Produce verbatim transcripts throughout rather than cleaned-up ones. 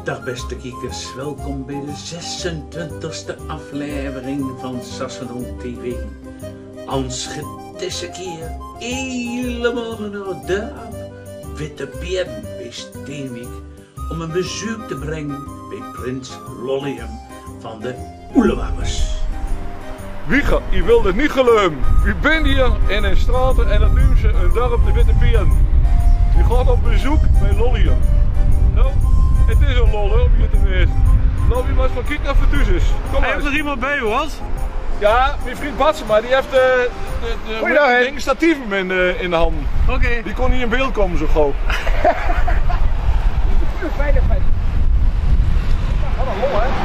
Dag beste kijkers, welkom bij de zesentwintigste aflevering van Sassenhoek T V. Ons deze keer helemaal naar de Witte Beerden bij Steenwijk om een bezoek te brengen bij Prins Lollium van de Oelewammers. Wieger, je wilde het niet geloven. Je bent hier in een straat en dat noemt ze een dorp de Witte Beerden. Je gaat op bezoek bij Lollium. Nou, het is een lol om hier te wezen. Loop je maar eens van kijken naar Vertuzus. Kom maar. Heeft er iemand bij, wat? Ja, mijn vriend Batsema, die heeft de, de, de, de, de statieven in de, in de handen. Oké. Okay. Die kon niet in beeld komen zo gauw. Veiligheid. Wat een lol, hè?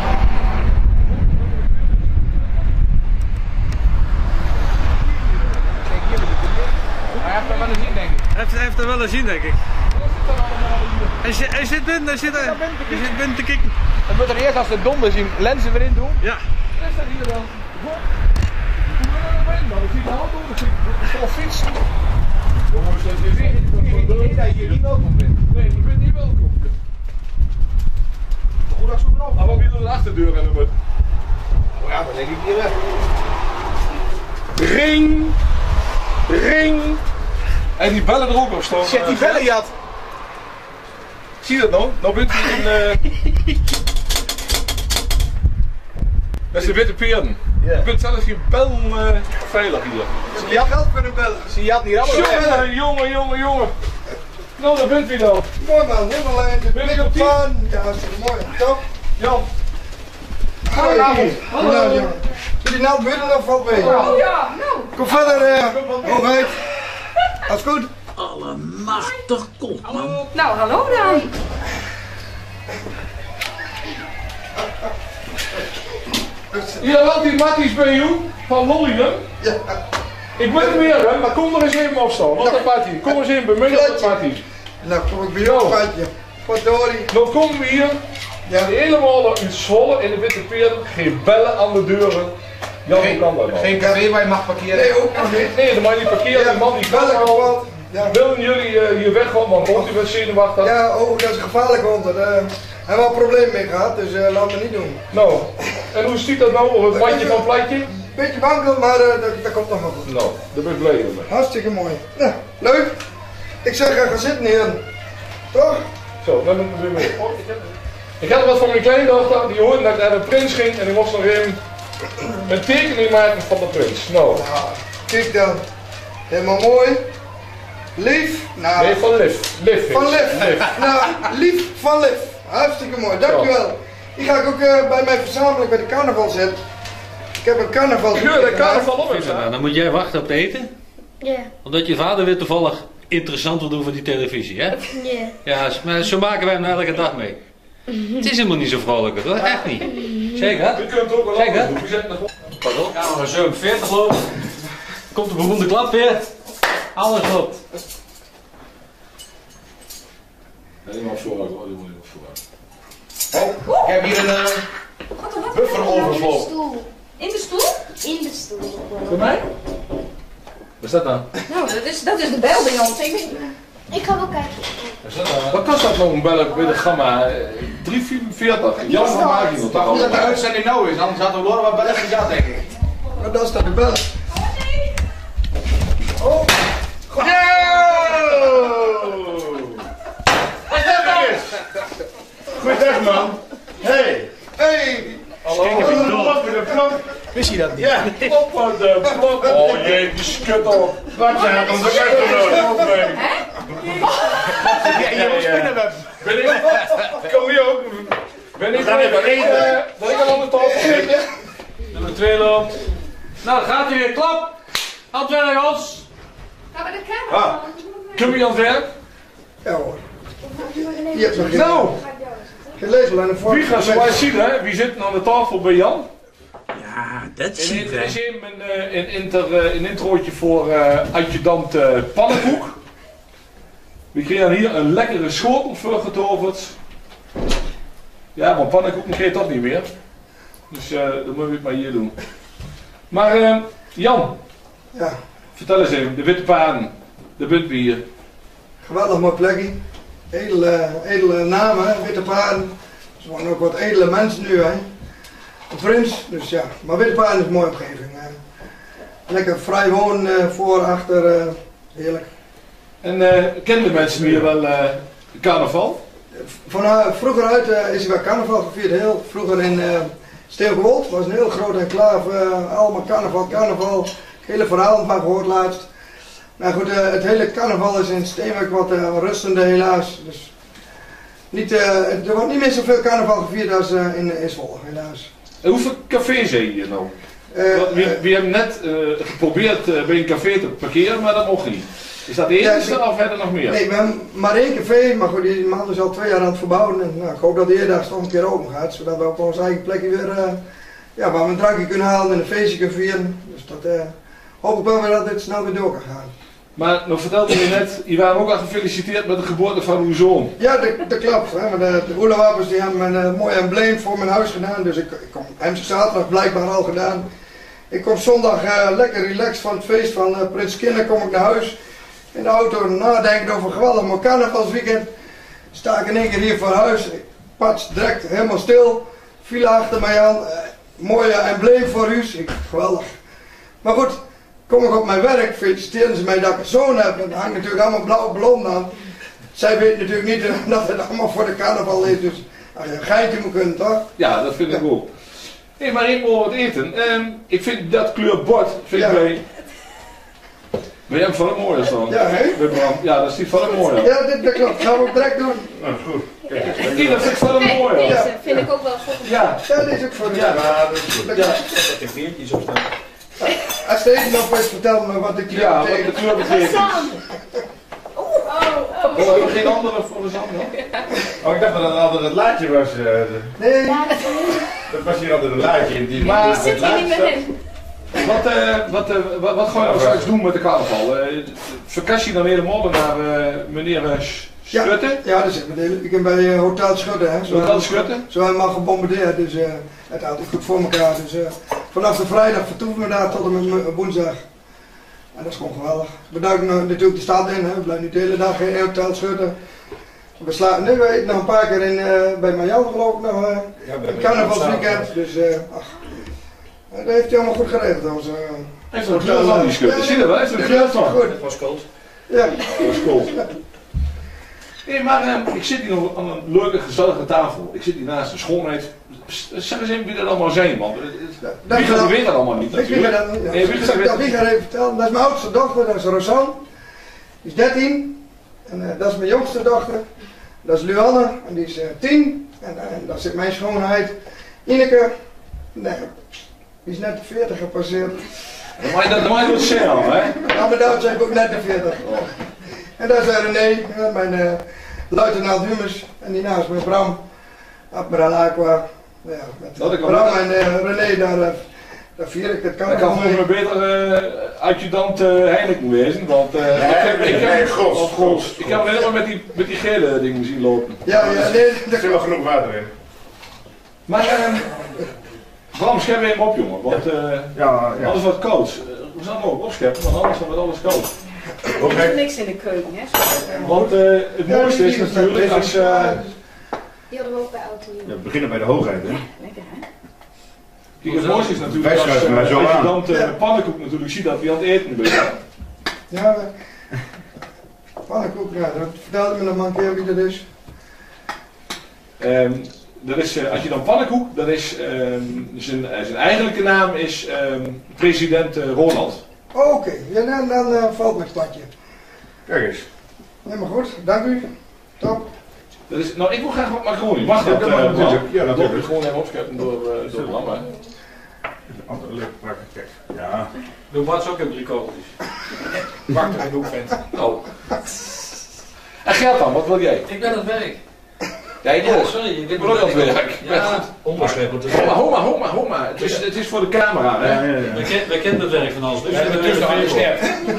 Hij heeft er wel eens zien, denk ik. Hij heeft, hij heeft er wel eens zien, denk ik. Hij zit, hij zit binnen, hij zit, hij zit binnen te kijken. Dan moet er eerst als de donder zien lenzen erin doen. Ja. Wat is dat hier dan? Hoe wil je erin dan? Ik zie de hand door de zo'n fiets. Jongens, dat is niet. Ik denk dat je hier niet welkom bent. Nee, je bent niet welkom. Hoe dat zo erop? Maar wat wil je de achterdeur en doen? Oh ja, dan denk ik hier weg. Ring! Ring! En die bellen er ook op staan. Zet die bellen, Jat. Zie je dat nou? Nou bent u in. Uh... Dat is de Witte Beerden. Ja. Je bent zelfs geen bel uh, veilig hier. Zie Jat geld kunnen bellen. Zie Jat niet allemaal Jongen, jongen, jongen, jongen. Nou, daar bent u dan. Mooi man, helemaal lijn. Ben ik op die? Ja, hartstikke mooi. Toch? Jan. Goedenavond. Goedenavond, jongen. Jullie nou binnen of valt mee? Oh ja, nou. Kom verder, eh. Hoogheid. Alles goed? Allemachtig kom man. Nou, hallo dan. Hier had die Matties bij jou van Lollium. Ja. Ik ben er weer, hè, maar kom er eens even opstaan. Wat een Mattie. Kom eens in, bemiddel met Mattie. Nou, kom ik bij jou, feitje. Verdorie. Dan komen we hier. Ja. Helemaal uit Zwolle in de Witte Beerden. Geen bellen aan de deuren. Jan, hoe kan dat nou? Geen café waar je mag parkeren. Nee, ook nog niet. Nee, de man die parkeert, de man die kan Bellen al. gewoon. Ja. Willen jullie uh, hier weggaan, want rond u bent zenuwachtig? Ja, oh, dat is gevaarlijk, want daar uh, hebben we al een probleem mee gehad, dus uh, laten we niet doen. Nou, en hoe ziet dat nou op het bandje van platje? Beetje wankel, maar uh, dat, dat komt nog wel goed. Nou, daar ben ik blij mee. Hartstikke mooi. Nou, leuk. Ik zeg, uh, ga zitten hier. Toch? Zo, dan moeten we weer mee. Ik had wat van mijn kleindochter, die hoorde dat ik naar de prins ging en die moest nog even een tekening maken van de prins. Nou. Ja, kijk dan. Helemaal mooi. Lief. Nou, Nee, van Liv. Liv. van Liv. Nou, lief van Liv. Hartstikke mooi, dankjewel. Die ga ik ook uh, bij mijn verzameling bij de carnaval zetten. Ik heb een carnaval. Ik wil de carnaval op eens. Nou, dan moet jij wachten op het eten. Ja. Omdat je vader weer toevallig interessant wil doen voor die televisie, hè? Ja. Ja, maar zo maken wij hem elke dag mee. Het is helemaal niet zo vrolijk, hoor. Echt niet. Zeker? Je kunt het ook wel Zeker? anders doen. We zetten het op. Pardon? Gaan we naar zevenenveertig lopen. Komt de beroemde klap weer. Alles loopt. Helemaal vooruit hoor, helemaal vooruit. Oh, ik heb hier een uh, buffer overvloog. Stoel. In de stoel? In de stoel. Voor mij? Wat is dat dan? Nou, dat is, dat is de bel bij ons. Ik weet- Ik ga wel kijken. Wat is dat dan? Wat kost dat nou een bellen bij de gamma? drie vierenveertig. Jan van Magie nog Maar hoe dat de toch? uitzending nou is, anders hadden we horen wat bellen gezet, denk ik. Maar daar staat de bel. Oh. Goeiedag man. Hey. Hey. Hallo. Klop in de plank. Wist je dat niet? Ja, klop aan de plank. Oh jee, die skut op. Wat zijn dat? Dat is echt een mee. Ja, je moet spinnen hebben. Ben ik? Kom hier ook. Ben ik? Ben ik? Dat ik al aan de tafel zit. Nummer twee loopt. Nou, dan gaat hij weer. Klap. Handwerkers. Gaan we de camera Ah. Kom je aan het werk? Ja hoor. Je hebt nog geen, Nou, geen lezel aan de voor. wie gaat zoals zien hè? Wie zit aan de tafel bij Jan? Ja, dat En ziet er is wij. even een, uh, een, inter, uh, een introotje voor uh, adjudant uh, Pannenkoek. We kregen hier een lekkere schotel voor getoverd. Ja, maar Pannenkoek kreeg dat niet meer. Dus uh, dan moeten we het maar hier doen. Maar uh, Jan, Ja, vertel eens even, de Witte Paarden, de Buntbier. geweldig mooi plekje. Edele, edele namen, hè? Witte Paarden. Ze wonen ook wat edele mensen nu, hè. Een prins, dus ja. Maar Wittepaarden is een mooie omgeving. Hè. Lekker vrij wonen, uh, voor, achter, uh, heerlijk. En uh, kennen de mensen hier wel uh, carnaval? Van uh, vroeger uit uh, is er wel carnaval gevierd. Heel vroeger in uh, Steelgewold was een heel groot enclave. Uh, allemaal carnaval, carnaval. Het hele verhaal van gehoord laatst. Maar goed, uh, het hele carnaval is in Steenwijk wat uh, rustende helaas. Dus niet, uh, er wordt niet meer zoveel carnaval gevierd als uh, in, in Zwolle, helaas. En hoeveel cafés zijn hier nou? Uh, Want we, we hebben net uh, geprobeerd uh, bij een café te parkeren, maar dat mocht niet. Is dat de eerste ja, of hebben er nog meer? Nee, we hebben maar één café, maar goed, die man is al twee jaar aan het verbouwen. En, nou, ik hoop dat de eerder toch een keer open gaat, zodat we op onze eigen plekje weer, uh, ja, waar we een drankje kunnen halen en een feestje kunnen vieren. Dus dat uh, hoop ik wel weer dat dit snel weer door kan gaan. Maar nog vertelde je net, je waren ook al gefeliciteerd met de geboorte van uw zoon. Ja, dat, dat klopt. Hè. De, de Oerlewapers die hebben een uh, mooi embleem voor mijn huis gedaan, dus ik, ik kom hem zaterdag blijkbaar al gedaan. Ik kom zondag uh, lekker relaxed van het feest van uh, Prins Kinder, kom ik naar huis. In de auto nadenken over een geweldig mooi carnavalsweekend. Sta ik in één keer hier voor huis. Ik pats direct helemaal stil. File achter mij aan. Uh, mooie embleem voor u. Ik, geweldig. Maar goed, kom ik op mijn werk. Feliciteren ze mij dat ik een zoon heb. Dat hangt natuurlijk allemaal blauwe ballonnen aan. Zij weten natuurlijk niet uh, dat het allemaal voor de carnaval is. Dus nou, een geintje moet kunnen, toch? Ja, dat vind ik ja. ook. Hé, hey, maar ik wil wat eten. Um, ik vind dat kleur bord, vind ja. ik bij... Ben jij hem van het mooie staan? Ja, hè? Ja, dat ziet van het mooie. Ja, dit, dat klopt. Gaan we ook direct doen. Nou, goed. Kijk, Kijk dat vind ik van het mooie. Deze ja. vind ik ook wel goed. Ja. Ja, deze ook voor de... Ja, maar dat is goed. Ja. Dat er veertjes op staan. Als de eten nog eens vertel me wat de kleur ja, betekent. wat de kleur betekent. Oh, oh, Oh, hebben we geen andere voor de zand dan? Oh, ik dacht dat het altijd het laadje was. Uh, de... Nee. Dat was hier altijd een laadje in die. Maar die zit hier niet meer in. Wat, uh, wat, uh, wat, wat gaan we nou straks doen met de carnaval? Uh, vakantie dan helemaal naar uh, meneer uh, Schutte? Ja, ja, dat is het. Ik ben bij uh, Hotel Schutte. Hè. Zo Hotel Schutte? Zo helemaal gebombardeerd, dus uh, het houdt het goed voor elkaar. Dus uh, vanaf de vrijdag vertoeven we daar tot en met woensdag. En dat is gewoon geweldig. We duiken uh, natuurlijk de stad in, hè. We blijven niet de hele dag in Hotel Schutte. We slaan nu weet nog een paar keer in, uh, bij Marjan geloof ik nog uh, ja, een carnavalsweekend. Dus uh, ach, dat heeft hij allemaal goed geregeld. Onze, uh, hij heeft er een kleur van die Schutte. Zie je dat wel? Hij heeft er een kleur van. Goed. Dat was koud. Ja. Dat was cool. Nee, maar uh, ik zit hier nog aan een leuke, gezellige tafel. Ik zit hier naast de schoonheid. Zeg eens even wie dat allemaal zijn, man. Ja, wie gaat weet dat allemaal niet, natuurlijk. Ik weet dat niet. Ja. Nee, wie gaat dat wie gaat even vertellen. Dat is mijn oudste dochter, dat is Rosanne. Die is dertien. En uh, dat is mijn jongste dochter. Dat is Luanne, en die is uh, tien. En, uh, en daar zit mijn schoonheid. Ineke. Nee, die is net de veertig gepasseerd. Maar dat mag je wat zeggen, hè? Ja, maar daar zijn ik ook net de veertig. Oh. En daar is uh, René, uh, mijn uh, luitenant Humus. En die naast mijn Bram. Admiraal Aqua. Ja, met uh, Bram en uh, René, daar, uh, daar vier ik het. Kan ik kan volgens mij beter uh, adjudant uh, Heineken wezen, want uh, nee, ik heb, ik heb, nee, Gros, of Gros. Ik heb hem helemaal met die, met die gele dingen zien lopen. Ja, ja, nee, er zit wel genoeg water in. Maar uh, Bram, schep hem op, jongen, want uh, ja, ja. alles wat koud. Uh, we zouden hem ook opscheppen, want anders wordt alles koud. Er is niks in de keuken, hè? Want uh, het mooiste is natuurlijk als... Uh, die hadden we ook bij auto. Ja, we beginnen bij de hoogheid, hè? Lekker, hè? Kijk, het mooiste is natuurlijk als, uh, als je dan de ja. pannenkoek natuurlijk ziet dat hij aan het eten is. Ja, pannenkoek, ja, dat vertelde me nog maar een keer wie dat is. Um, dat is uh, als je dan pannenkoek, dat is, um, zijn, zijn eigenlijke naam is um, president uh, Ronald. Oh, oké, okay. Ja, dan, dan uh, valt mijn kwartje. Kijk eens. Helemaal goed, dank u. Top. Dat is, nou, ik wil graag wat macaroni. Mag dat? Ja, Uh, natuurlijk. Ja, dat natuurlijk. Gewoon even opscheppen door, uh, door Bram, hè. Altijd leuk pakken, kijk. Ja. Doe Bart ook in drie kogeltjes. Wacht er in de hoek vindt. Oh. En Gert dan, wat wil jij? Ik ben aan het werk. Ja, ik ja, ook. sorry. Ik ben ook aan het werk. Ja, onderscheppen. Homa, homa, homa, homa. Het is, het is voor de camera, hè. Ja, ja, ja. We, ken, we kennen het werk van alles. Dus ja, we hebben tussen alles scherp.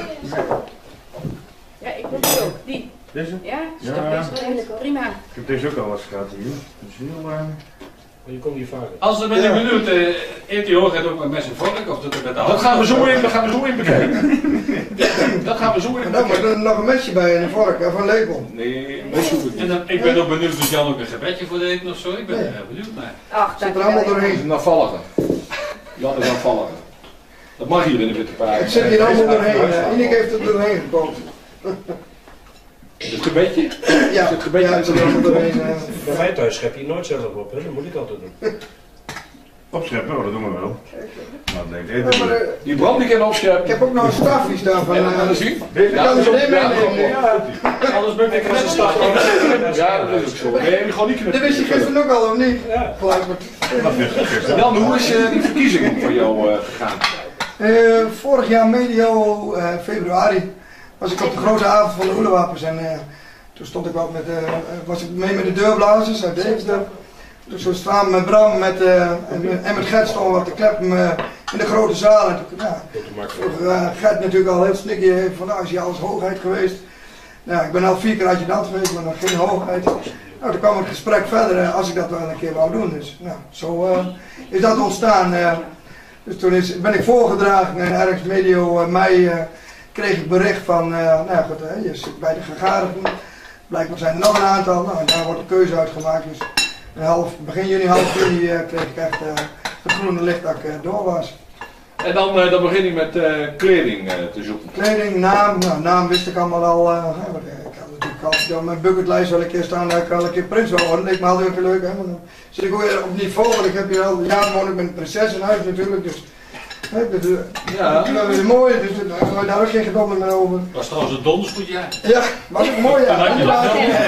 Ja, ik wil die ook. Die. Deze? Ja, ja. dat is wel prima. Ik heb deze ook al eens gehad hier. Dat is heel... Uh... Je komt hier vaker. Als we ben ik benieuwd, uh, eet die hoogheid ook met mes en vork of doet het met de hand? Dat gaan we zo in, dat gaan we zo in bekijken. Dat gaan we zo even En dan moet er nog een mesje bij en een vork en een lepel. Nee, dat zoek ik En dan, ik ben ook benieuwd of Jan ook een gebedje voor de eten of zo. Ik ben Nee. er benieuwd naar. Ach, Zit er allemaal doorheen. niet. Een afvallige. Jan is afvallige. Dat mag hier in de Witte Paard. Het zit hier allemaal doorheen. uh, Ineke heeft het doorheen gekookt. Het gebedje? Ja, het gebedje ja, het zit er allemaal doorheen. uh. Bij mij thuis schep je nooit zelf op, hè? Dat moet ik altijd doen. Opscheppen, oh, dat doen we wel. Nou, denk ik, Ja, maar, uh, Die brand die kan ik opscheppen. heb ook nog een stafje staan van... En uh, dan dan zien. Ik kan ze niet meenemen. Anders ben ik als een stad. Ja, dat is ook zo. Nee, gewoon niet Dit knippen. wist je gisteren ook al, of niet? Ja. Gelijk. Jan, hoe is uh, die verkiezing voor jou uh, gegaan? Uh, vorig jaar medio uh, februari was ik op de grote avond van de Oelewapens en uh, toen stond ik wel met, uh, was ik mee met de deurblazers uit Deventer. Toen zo staan met Bram met, uh, en, met- en met Gert stonden we op de kleppen uh, in de grote zaal. En toen, ja, vroeg, uh, Gert natuurlijk al heel snikkie heeft van nou is hij alles hoogheid geweest. Nou, ik ben al vier keer adjudant geweest, maar nog geen hoogheid. Nou, toen kwam het gesprek verder uh, als ik dat wel een keer wou doen. Dus nou, zo uh, is dat ontstaan. Uh, dus toen is, ben ik voorgedragen en ergens medio uh, mei uh, kreeg ik bericht van, uh, nou ja, goed, hè, je zit bij de gegadigden. Blijkbaar zijn er nog een aantal, nou, en daar wordt de keuze uitgemaakt. Dus een half, begin juni, half juni uh, kreeg ik echt uh, het groene licht dat ik uh, door was. En dan, uh, dan begin je met uh, kleding uh, te zoeken. Kleding, naam, nou, naam wist ik allemaal al. Uh, hè, maar, uh, ik had natuurlijk altijd op mijn bucketlijst wel een keer staan dat ik al een keer prins wil worden. Dat leek me altijd even leuk, hè, maar dan zit ik ook weer op niveau, want ik heb hier al jaren woon ik met een prinses in huis natuurlijk. Dus, hè, dus, uh, Ja. dat is wel weer mooi, dus uh, daar hebben we daar ook geen gedonder meer over. Dat was trouwens een dondersgoed, ja. Ja, was ook mooi, ja. Dan had je dat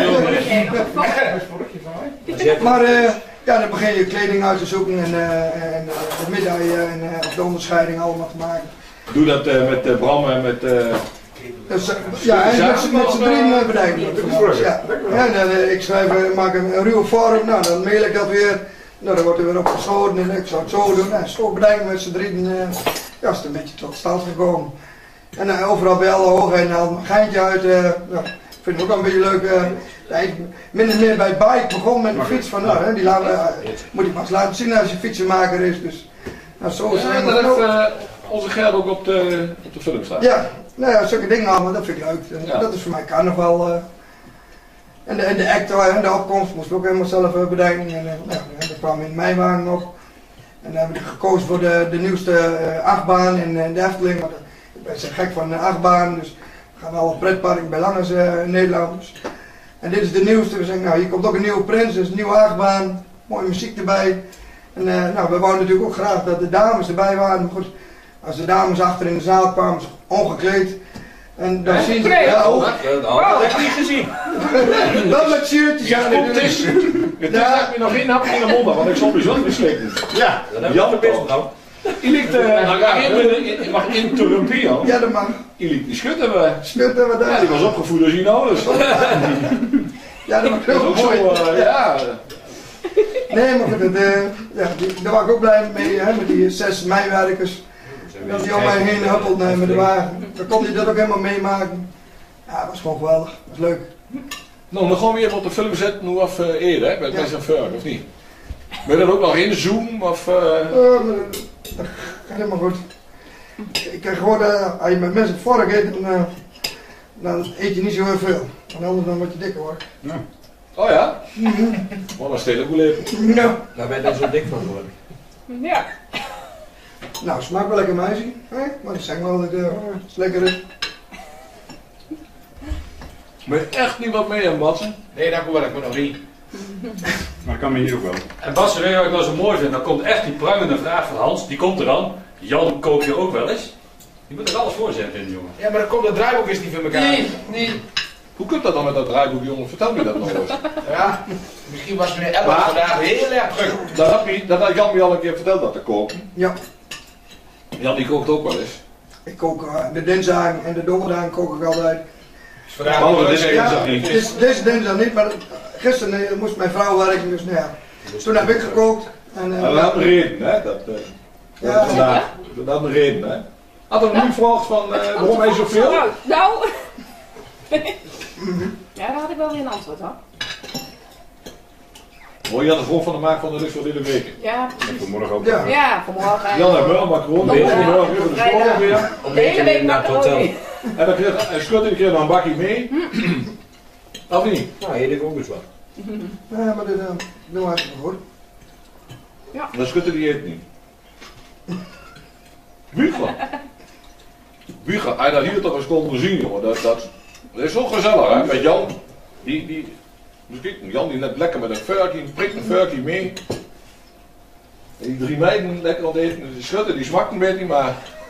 wel. Maar uh, ja, dan begin je kleding uit te zoeken en, uh, en uh, de medaille en uh, of de onderscheiding allemaal te maken. Doe dat uh, met uh, Bram en met... Uh, Dus, uh, ja, en met, z'n- met z'n drieën uh, bedenken. Ja. Ja, en dan, uh, ik schrijf, uh, maak een, een ruwe vorm, nou, dan mail ik dat weer. Nou, dan wordt er weer opgeschoten en ik zou het zo doen. Nou, zo bedenken met z'n drieën, uh, ja, is het een beetje tot stand gekomen. En uh, overal bij alle hoogheden haalt een geintje uit. Uh, nou, ik vind het ook wel een beetje leuk. Uh, eigenlijk minder meer bij bike begon met een fiets van, nou, hè, die laten, uh, moet ik maar eens laten zien als je fietsenmaker is. Dus, nou, zo is het ja, helemaal dat heeft knoop. uh, onze Gert ook op de, op de film staan. Ja, nou ja, zulke dingen allemaal, dat vind ik leuk. En Ja. Dat is voor mij carnaval. Uh, en, de, en de act en de opkomst moest ik ook helemaal zelf uh, bedenken. En uh, nou, ja, dat kwam in meiwagen op. En dan hebben we gekozen voor de, de nieuwste uh, achtbaan in, in de Efteling. Maar ik ben zo gek van de achtbaan, dus we gaan naar alle pretparken bij Langers uh, in Nederland. Dus. En dit is de nieuwste. We zeggen, nou hier komt ook een nieuwe prins, dus een nieuwe achtbaan. Mooie muziek erbij. En uh, nou, we wouden natuurlijk ook graag dat de dames erbij waren. Maar goed, als de dames achter in de zaal kwamen, ze ongekleed. En dan zien ze... Ja, ook, Dat heb ik niet gezien. wel met shirtjes aan. Het is, het is dat ik me nog geen hap in de mond had, want ik stond bijzonder beslepen. Ja, Dat heb ik Jan de best, Bram. Je ligt, uh, Nou, ja, ik ben- ik mag Ja, interrumperen. dat mag. je ligt die schutten we. Schutten we Ja, daar. die was opgevoed als Inolis. Dat Ja, dat mag is heel ook zo, mooi. uh, ja. Nee, maar goed, het, uh, ja, die, daar was ik ook blij mee, hè, met die zes meiwerkers. Dat die om mij heen huppelt uh, met de wagen. Dan kon hij dat ook helemaal meemaken. Ja, dat was gewoon geweldig. Dat was leuk. Nou, dan gaan we even op de film zetten, hoe of uh, eerder, hè, bij Ja. Prins en Furk, of niet? Ben je dat ook nog in Zoom, of... Uh... Uh, maar dat gaat helemaal goed. Ik krijg gewoon, uh, als je met mensen vork eet, dan, uh, dan eet je niet zo heel veel. Want anders dan word je dikker hoor. Oh ja? Maar dan stel ik wel even. Ja. Daar ben je er zo dik van geworden. Ja. Nou, smaakt wel lekker meisje. Hè? Maar dat zeg wel dat het uh, is lekker is. Ben je echt niet wat mee aan Batsen? nee, daar kom ik me nog niet. Maar dat kan me hier ook wel. En Bas, weet je wat ik nou zo mooi vind? Dan komt echt die prangende vraag van Hans. Die komt er dan. Jan, kook je ook wel eens? Je moet er alles voor zetten in, jongen. Ja, maar dan komt het draaiboek eens niet van elkaar. Nee, nee. Hoe komt dat dan met dat draaiboek, jongen? Vertel me dat nog eens. Ja, misschien was meneer Elbert Maar- vandaag heel erg druk. Dat had, me, dat had Jan me al een keer verteld dat te koken. Ja, Jan die kookt ook wel eens. ik kook uh, de dinsdagen en de donderdagen kook ik altijd. Dus vandaag Oh, moet dat ik is even even Ja, zo niet. dus, deze dinsdag niet, maar gisteren uh, moest mijn vrouw werken, dus nou ja. Toen heb ik gekookt. En, uh, Maar dat had een reden, hè? Dat, uh, Ja. dat, vandaag. Dat had een reden, hè? Had er nu gevraagd van uh, waarom hij zoveel? Nou, nou. Ja, daar had ik wel weer een antwoord hoor. Hoor je had er gewoon van de maak van de rust van deze week. Ja, vanmorgen ook. Ja. ja, vanmorgen. Jan heeft wel macaroni, Ja. morgen weer de school weer. De hele week macaroni. En dan kreeg en Schutte die kreeg dan een bakje mee. Of niet? Nou, hier ik ook eens wat. Ja, maar dit uh, doen we hartstikke goed. Ja. Dan Schutte die eet niet. Wieger. Wieger, hij dat hier toch eens kon zien, jongen. Dat, dat, dat is zo gezellig, hè? Met Jan. Die, die, dus kijk, Jan die net lekker met een vuurtje, prikt een vuurtje mee. En die drie meiden lekker aan het eten. Die Schutte die smakt een beetje, maar...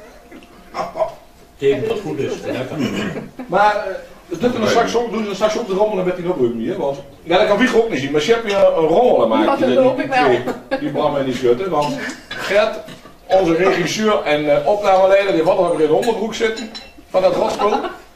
Tegen wat goed is. Lekker. Maar uh, dat doen we straks ook, doen we straks ook de rommelen met die opruim niet, hè? Want ja, dat kan Wieger ook niet zien, maar je hebt hier een rommel maken. Ja, dat hoop ik wel. Die, die Bram en die Schutte, want Gert, onze regisseur en uh, opnameleider, die hadden we in de onderbroek zitten van dat rotspul.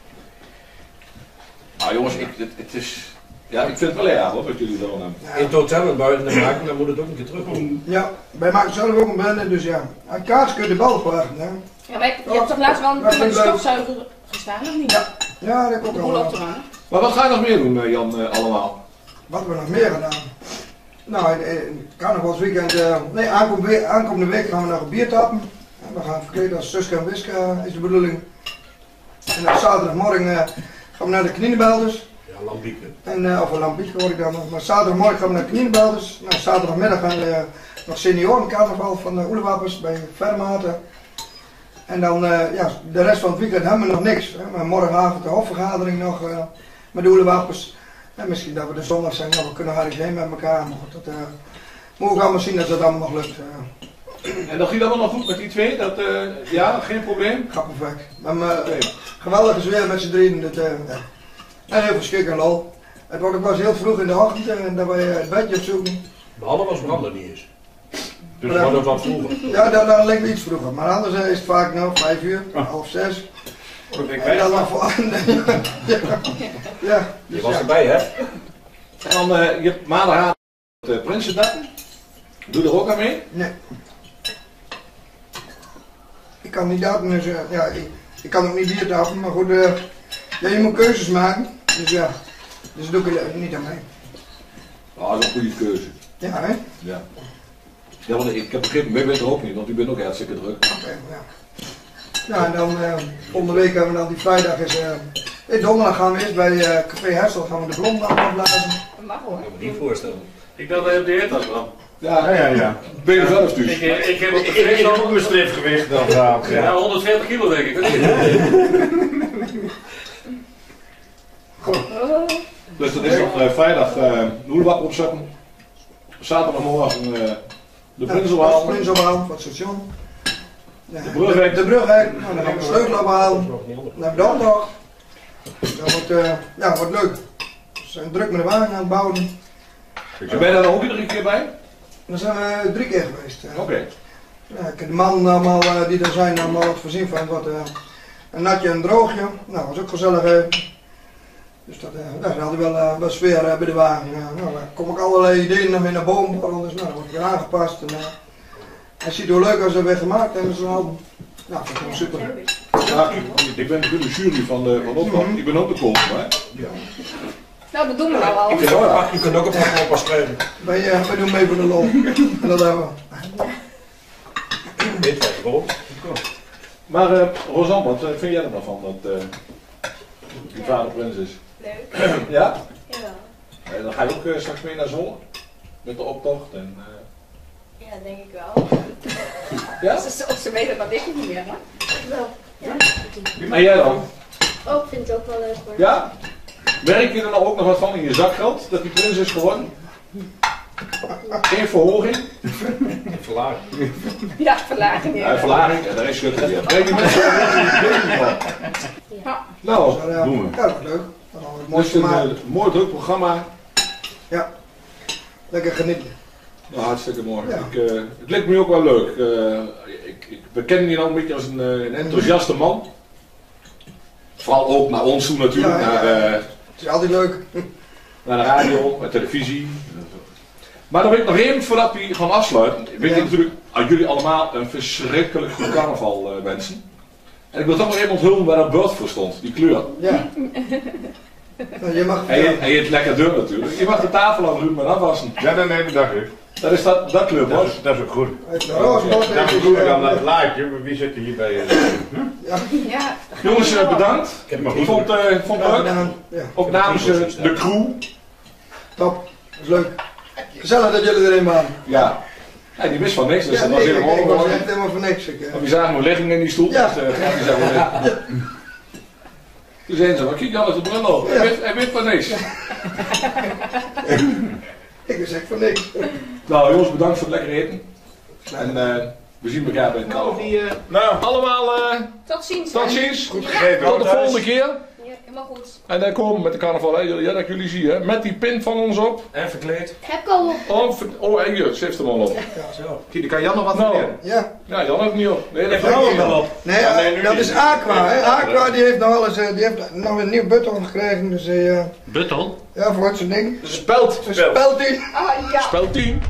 Nou jongens, ik, het, het is, ja, ik vind het wel erg hoor, wat jullie zo hebben. In het hotel en buiten de maken, dan moet het ook een keer terugkomen. Ja, wij maken zelf ook een bende, dus ja. Aan kaarts kun je de bal vragen, hè. Ja, maar je hebt toch laatst wel een Dat keer met vind de ik leuk. stofzuiger gestaan, of niet? Ja, ja dat komt Hoe wel. loopt er aan? Maar wat ga je nog meer doen, uh, Jan, uh, allemaal? Wat hebben we nog meer gedaan? Nou, in, in carnavalsweekend, uh, nee, aankomende week, aankomende week gaan we nog een bier tappen. En we gaan verkleden als Suske en Wiske, uh, is de bedoeling. En op zaterdagmorgen uh, gaan we naar de Kniebelders. Ja, lambieken. En, uh, of een lampietje hoor ik dan nog. Maar zaterdagmorgen gaan we naar de Kniebelders. Nou, zaterdagmiddag gaan we uh, nog seniorencarnaval van de Oelewappers bij Vermaten. En dan, uh, ja, de rest van het weekend hebben we nog niks. Hè. Maar morgenavond de hofvergadering nog uh, met de Oelewappers. En misschien dat we de zondag zijn, nou, we kunnen hartstikke heen met elkaar. Maar dat uh, moeten we allemaal zien dat dat allemaal nog lukt. Uh. En dat ging allemaal nog goed met die twee? Dat, uh, ja, geen probleem? Gaat perfect. We hebben uh, geweldige sfeer met z'n drieën. Dat, uh, ja. En heel veel schik en lol. Het wordt ook wel eens heel vroeg in de ochtend uh, en dat wij uh, het bedje opzoeken. Behalve als branden niet is. Dus Maar we dan- worden wat vroeger. Ja, dan, dan ligt het iets vroeger. Maar anders uh, is het vaak nou vijf uur, half zes. Oh, ik En dan nog voor. ja. ja. Je Dus was ja. erbij, hè? En dan, uh, je hebt maandagavond het uh, Prinsendag. Doe er ook aan mee? Nee. Ik kan niet daten, dus uh, ja, ik, ik kan ook niet bier tappen, maar goed, uh, ja, je moet keuzes maken. Dus ja, dus doe ik er niet aan mee. Ah, dat is een goede keuze. Ja, hè? Ja. Ja, want ik heb begrepen, jij bent er ook niet, want u bent ook hartstikke druk. Oké, ja. Ja, en dan uh, volgende week hebben we dan die vrijdag is. Uh, in donderdag gaan we eerst bij uh, Café Herstel gaan we de blond afblazen. Dat mag hoor. Ik kan me niet voorstellen. Ik dacht dat je op de heertas kwam. Ja, Ja, ja, ja. ben je zelf dus. Ik, ik, ik heb op de Ik heb vlees ook een stripgewicht dan. Ja. ja, honderdveertig kilo denk ik. Dat is Oh. Dus dat is op uh, vrijdag uh, de hoedenbak opzetten. Zaterdagmorgen uh, de Prins ophalen. Prins ophalen van het station. Ja, De brughek. De brughek. Nou, dan gaan we de sleutel ophalen. Nog niet onder. Dan hebben we de opdracht. Dat wordt, uh, ja, wordt leuk. We zijn druk met de wagen aan het bouwen. En ben je daar ook iedere keer bij? Dan zijn we drie keer geweest. Uh, Oké. Okay. ja, ik heb de mannen allemaal, uh, die er zijn allemaal wat voorzien van wat, uh, een natje en een droogje. Nou, dat was ook gezellig. Uh, dus dat, uh, daar hadden we wel, uh, wel sfeer uh, bij de wagen. Uh, nou, daar kom ik allerlei ideeën nog in naar boven. Dus nou, dat wordt weer aangepast. En, uh, hij ziet hoe leuk als we weer gemaakt hebben zo'n album. Nou, dat vind ik super. Ja, ik, ik ben natuurlijk de jury van de, van de opdracht. Ik ben ook de koning, hè? Nou, dat doen we nou al. Je kunt ook, je kunt ook op een pas schrijven. Wij, uh, wij doen mee voor de lol. En dat hebben we. Dit was gewoon. Maar uh, Rosanne, wat uh, vind jij er nou van dat uh, die vader prins is? Leuk. Ja? Jawel. En dan ga je ook uh, straks mee naar Zwolle? Met de optocht en... Uh... Ja, denk ik wel. Ja? Of ze, of ze weten dat ik het niet meer, hè? Wel. Ja. En jij dan? Oh, ik vind het ook wel leuk hoor. Ja? Merk je er nou ook nog wat van in je zakgeld, dat die prins is geworden? Geen verhoging? Verlaging. Ja, verlaging. Ja, verlaging, en daar is schutter weer. Krijg je mensen er een beetje van? Ja. Nou, Dus, uh, doen we. Ja, dat was leuk. Dat was het Dus mooiste een maar. uh, mooi druk programma. Lekker genieten. Nou, hartstikke mooi. Ja. Ik, uh, het lijkt me ook wel leuk. Uh, ik, ik beken je nou een beetje als een, uh, een enthousiaste man. Vooral ook naar ons toe natuurlijk, Ja, ja. naar, uh, Het is altijd leuk. naar de radio, naar televisie. Maar dan wil ik nog even, voordat we gaan afsluiten, wil ik Ja. natuurlijk aan jullie allemaal een verschrikkelijk goed carnaval uh, wensen. En ik wil toch nog even onthullen waar dat beeld voor stond, die kleur. Ja. Nou, je mag En je, en je het lekker dun natuurlijk. Je mag de tafel aan ruimen en afwassen. Ja, dan neem ik dag, hè. Dat is dat, dat club Dat hoor. is, dat is ook goed. Uit de Roosbos Dat is is het, goed eh, aan dat laadje, maar wie zit er hier bij je? Ja. Jongens, eh, bedankt. Ik heb maar Ik goed. vond, uh, vond het graag leuk. gedaan. Ja, Ook namens eh, de crew. top. Dat is leuk. Gezellig dat jullie erin waren. Ja. Ja, die wist van niks, dus Ja, dat nee, was ik, helemaal ik was gewoon. echt helemaal voor niks. Ik, eh, Want die zagen me liggen in die stoel. Ja. Dus, uh, die zagen me liggen. Toen zeiden ze, wat kijk je altijd de bril op? Ja. Hij weet- Hij weet van niks. ik was echt voor niks. Nou jongens, bedankt voor het lekker eten. En uh, we zien elkaar bij het carnaval. Nou, allemaal uh, Tot ziens. tot hè? ziens. Goed gegeten Tot hoor. de volgende keer. Ja, helemaal goed. En dan komen we met de carnaval, hè, jullie- ja, dat ik jullie zie, hè. Met die pin van ons op. En verkleed. Heb ik al op. Oh, ver- oh en je, ze heeft hem al op. Zo. Kijk, kan Jan nog wat Nou, vertellen? Ja. ja, Jan heeft het niet op. Nee, dat Ik gaat hou hem niet. wel op. Nee, Ja, nee, eh, nu dat niet. is Aqua. Hè. Aqua die heeft nog wel eens, eh, die heeft nog een nieuw button gekregen. Dus hij, eh, Button? ja, voor zijn ding. Speld. Zijn Speld. speldteam. Ah ja. Spel tien.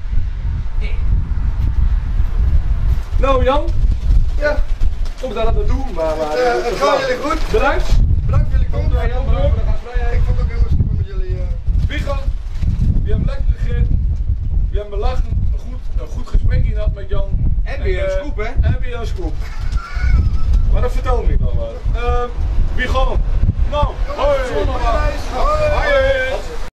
Nou Jan, Ja, kom daar aan het doen, maar... maar eh, het gaat jullie goed. Bedankt. Bedankt voor jullie komst. Ja, Jan, bedankt. Ik vond het ook helemaal super met jullie. eh. Wiggo, we hebben lekker gegeten. We hebben lachen. Een goed, een goed gesprek gehad met Jan. En weer een eh, scoop, hè? En weer een scoop. Maar dat vertel ik nog wel. Uh, wie gaan? Nou, hoi. Goeie reis. Hoi. Hoi.